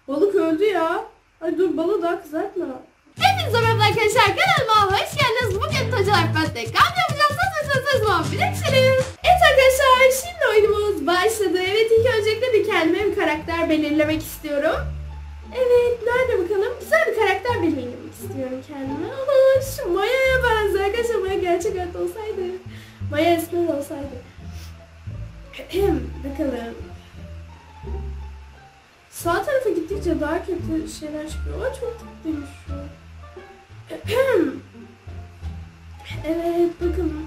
Balık öldü ya. Hadi dur, balığı daha kızartma. Hepinize merhaba arkadaşlar, kanalıma hoş geldiniz. Bugün Tocalar Fat'te kamp yapacağız. Nasılsınız? Muhabbetçiniz. Evet arkadaşlar, şimdi oyunumuz başladı. Evet, ilk öncelikle bir kendime bir karakter belirlemek istiyorum. Evet, nerede bakalım? Güzel bir karakter belirlemek istiyorum kendime. Ama şu Maya'ya benzer arkadaşlar. Maya gerçek hayatta olsaydı. Maya esmer olsaydı. Bakalım. Sağ tarafa gittikçe daha kötü şeyler çıkıyor. Aa, çok tatlıymış şu. Evet, bakalım.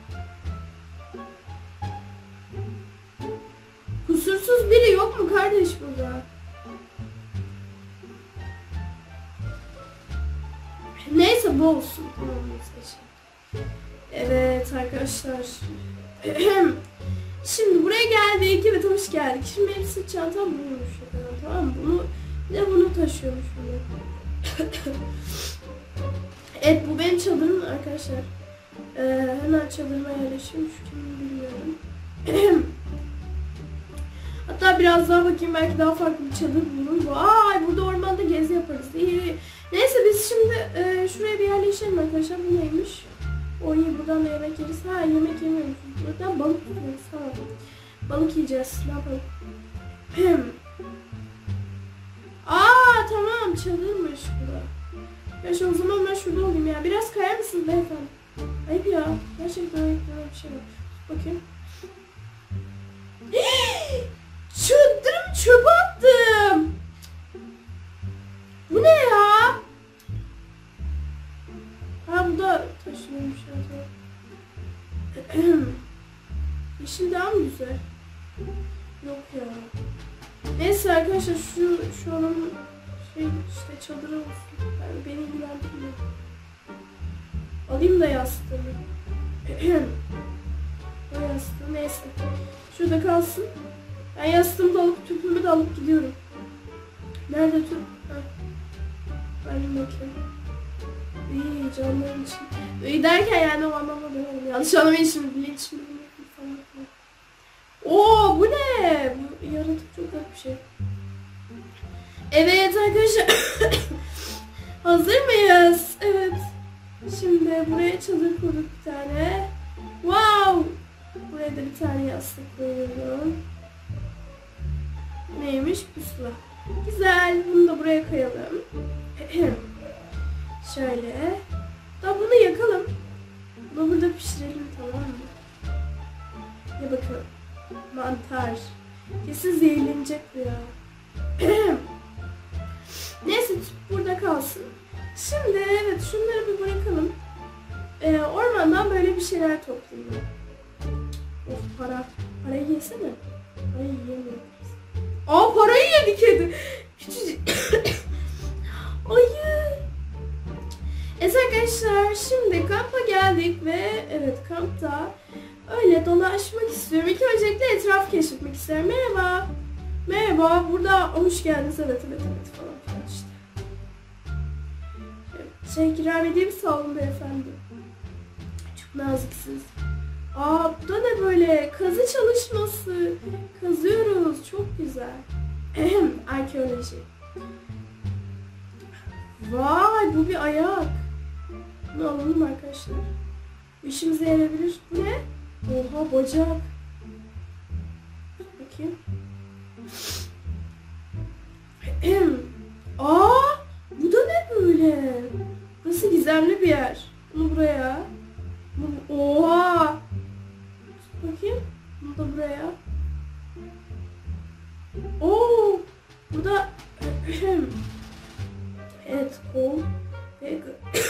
Kusursuz biri yok mu kardeş burada? Neyse, bu olsun. Tamam, neyse. Evet arkadaşlar. Şimdi buraya geldik. Evet, hoş geldik. Şimdi benim sırt çantam bulmuş. Tamam mı? Bunu taşıyormuş bunu. Evet, bu benim çadırım arkadaşlar. Hemen çadırıma yerleşiyorum. Şu kimi bilmiyorum. Hatta biraz daha bakayım, belki daha farklı bir çadır bulurum. Vay, burada ormanda gezi yaparız. İyi. Neyse, biz şimdi şuraya bir yerleşelim arkadaşlar. Bu neymiş? O iyi, buradan da yemek yeriz. Ha, yemek yemiyoruz. Buradan balık tutuyoruz. Tamam. Balık yiyeceğiz. Ne yapalım? Aa, tamam, çadırmış burada. Ya o zaman ben şurada olayım ya. Biraz kayar mısınız beyefendi? Ayıp ya. Gerçekten ayıp bir şey var. Bakayım. Çadırımı çöpe attım. Bu ne ya? Ha, bu da taşınıyormuş zaten. Yeşil daha mı güzel? Yok ya. Neyse arkadaşlar, şu adamın işte çadırı olsun. Yani beni ilgilendirmiyor. Alayım da yastığımı. O yastığı neyse. Şurada kalsın. Ben yastığımı da alıp tüpümü de alıp gidiyorum. Nerede tüp? Ben bakayım. İyi, canlarım için. İyi derken yani o anlamda demedim. Yanlış anlamayın şimdi. Bilinç mi? Oo, bu ne? Bu yaratık çok garip bir şey. Evet arkadaşlar. Hazır mıyız? Evet. Şimdi buraya çadır kurduk bir tane. Wow. Buraya da bir tane yastık koyuyorum. Neymiş? Pusula. Güzel. Bunu da buraya koyalım. Şöyle. Da bunu yakalım. Bunu burada pişirelim, tamam mı? Ya bakalım. Mantar. Kesin zehirlenecek bu ya. Neyse, burada kalsın. Şimdi evet, şunları bir bırakalım. Ormandan böyle bir şeyler toplayayım. Of, parayı yesene. Parayı yiyemiyorum. Aa, parayı yedi kedi. Küçücük. Ayı. Evet arkadaşlar, şimdi kampa geldik ve evet, kampta öyle dolaşmak istiyorum. İlk öncelikle etraf keşfetmek isterim. Merhaba. Merhaba, burada hoş geldiniz. Evet falan filan işte. Evet, ikram edeyim, sağ olun beyefendi. Çok naziksiniz. Aa, bu da ne böyle? Kazı çalışması. Kazıyoruz. Çok güzel. Arkeoloji. Vay, bu bir ayak. Bunu alalım arkadaşlar. İşimize yarayabilir. Bu ne? Oha, bacak. Bakayım. Aa, bu da ne böyle? Burası gizemli bir yer. Bunu buraya. Oha. Bakayım. Bunu da buraya. Oo, bu da evet, kol ve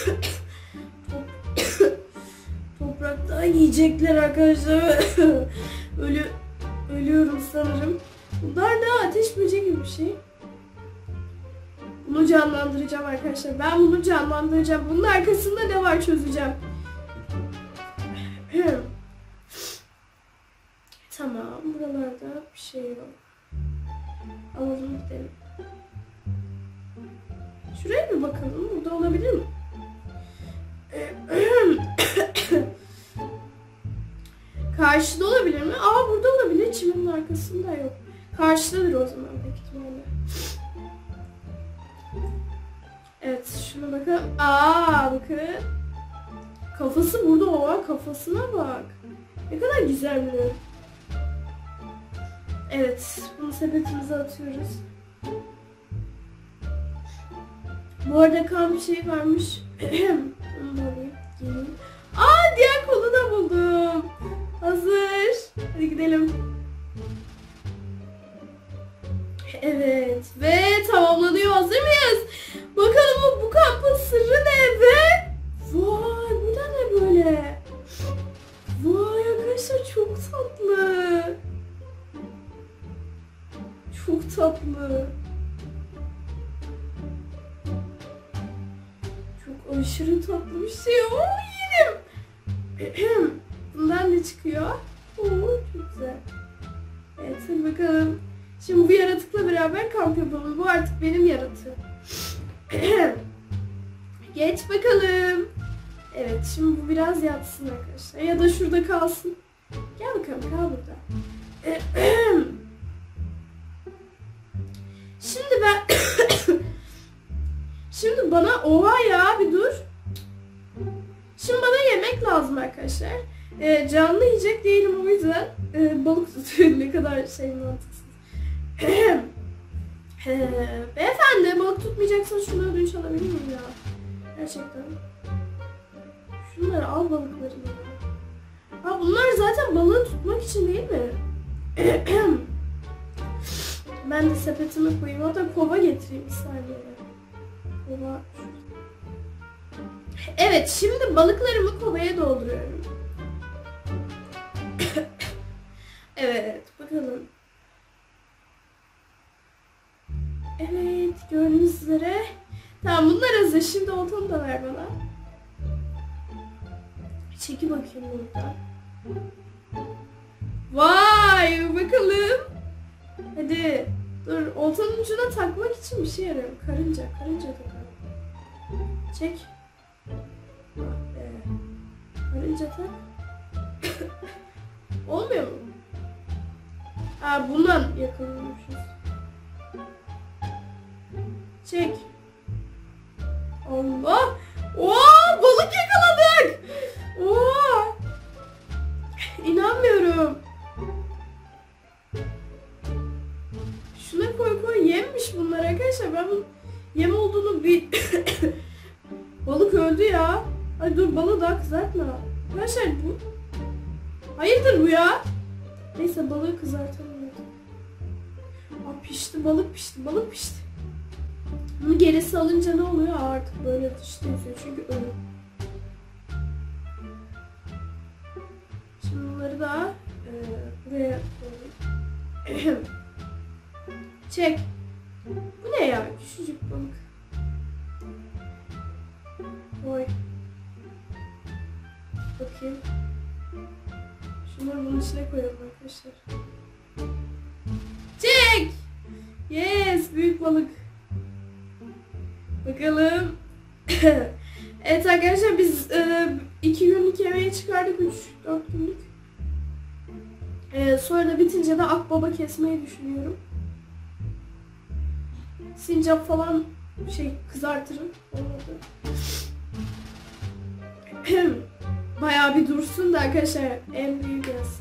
toprakta yiyecekler arkadaşlar. Ölüyorum sanırım. Bunlar ne? Ateş böceği gibi bir şey. Bunu canlandıracağım arkadaşlar. Ben bunu canlandıracağım. Bunun arkasında ne var çözeceğim. Tamam. Buralarda bir şey yok. Alalım gidelim. Şuraya mı bakalım? Burada olabilir mi? Karşıda olabilir mi? Aa, burada olabilir. Çimenin arkasında yok. Karşıdadır o zaman büyük ihtimalle. Şuna bakın. Aa bakın. Kafası burada ova. Kafasına bak. Ne kadar güzel bir. Evet. Bunu sepetimize atıyoruz. Bu arada kamp şey varmış. Onu da alayım. Geleyim. Aa diğer kolu da buldum. Hazır. Hadi gidelim. Evet. Ve tamamlanıyor. Hazır mıyız? Bakalım bu kampın sırrı ne ve... Vay bu da ne böyle? Vay arkadaşlar çok tatlı. Çok tatlı. Çok aşırı tatlı bir şey. Oo yedim. Bundan ne çıkıyor? Oo çok güzel. Evet hadi bakalım. Şimdi bu yaratıkla beraber kamp yapalım. Bu artık benim yaratığım. Geç bakalım. Evet şimdi bu biraz yatsın arkadaşlar. Ya da şurada kalsın. Gel bakalım kal burada. Şimdi ben... Şimdi bana oha ya bir dur. Şimdi bana yemek lazım arkadaşlar. Canlı yiyecek değilim o yüzden balık tutuyorum. Ne kadar şey mantıksız. Beyefendi balık tutmayacaksan şunu ödünç alabilir miyim ya? Gerçekten. Şunları al balıklarını. Ha bunlar zaten balığı tutmak için değil mi? Ben de sepetimi koyayım. Hatta kova getireyim bir saniye. Kova. Evet şimdi balıklarımı kovaya dolduruyorum. Evet bakalım. Evet gördüğünüz üzere. Tamam bunlar hazır. Şimdi oltanı da ver bana. Çeki bakayım buradan. Vay bakalım. Hadi dur oltanın ucuna takmak için bir şey yarıyorum. Karınca takalım. Çek. Ah be. Karınca tak. Olmuyor mu? Aa bundan yakalıyormuşuz. Çek. Allah. Oo balık yakaladık. Oo. İnanmıyorum. Şuna koy yemmiş bunlar arkadaşlar. Ben bunun yem olduğunu bir... Balık öldü ya. Ay dur balığı daha kızartma. Arkadaşlar bu... Hayırdır bu ya? Neyse balığı kızartalım. Aa pişti balık pişti. Bunu gerisi alınca ne oluyor? Artık böyle dışta yazıyor çünkü ölü. Şimdi bunları da buraya koyayım. Çek. Bu ne ya? Küçücük balık. Koy. Bakayım. Şunları bunun içine koyalım arkadaşlar. Çek. Yes, büyük balık. Bakalım. Evet arkadaşlar biz 2 günlük yemeğe çıkardık 3-4 günlük. Sonra da bitince de akbaba kesmeyi düşünüyorum. Sincap falan kızartırım. Olmadı. Bayağı bir dursun da arkadaşlar en büyük gelsin.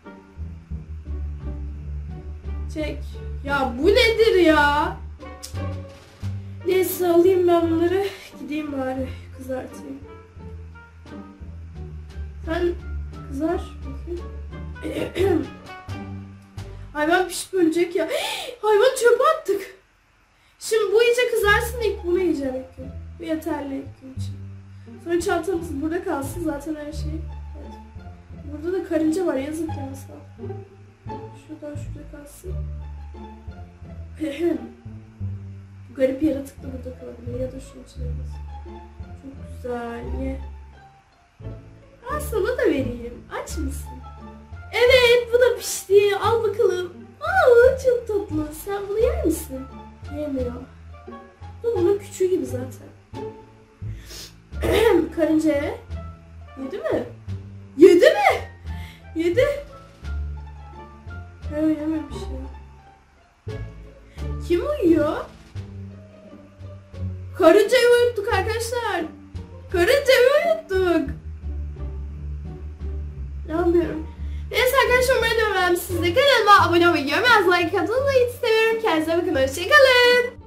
Çek. Ya bu nedir ya? Neyse alayım ben bunları. Gideyim bari kızartayım. Sen kızar. Hayvan pişip ölecek ya. Hayvan çöpe attık. Şimdi bu iyice kızarsın ilk bunu yiyeceğim ilk gün. Bu yeterli ilk gün için. Sonra çantamız burada kalsın zaten her şey. Evet. Burada da karınca var yazık ya sağ. Şuradan şurada kalsın. Bu garip yaratık da burada kalabilir ya da şunun içine kalsın. Çok güzel ye. Aa sana da vereyim. Aç mısın? Evet bu da pişti. Al bakalım. Aa çok tatlı. Sen bunu yer misin? Yemiyor. Bu bunun küçüğü gibi zaten. Karıncaya. Yedi mi? Yedi mi? Yedi. Evet yememiş ya. Kim uyuyor? Karıncayı unuttuk arkadaşlar. Karıncayı unuttuk. İnanmıyorum. Neyse arkadaşlar umarım beğenmişsinizdir. Kanalıma abone olmayı, yorum yazmayı, like atmayı istemiyorum. Kendinize bakın. Hoşçakalın.